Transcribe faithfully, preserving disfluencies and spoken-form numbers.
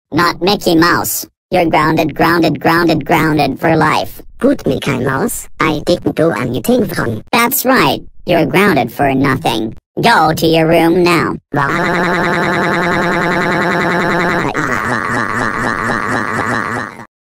not Mickey Mouse. You're grounded, grounded, grounded, grounded for life. Good, Mickey Mouse. I didn't do anything wrong. That's right. You're grounded for nothing. Go to your room now.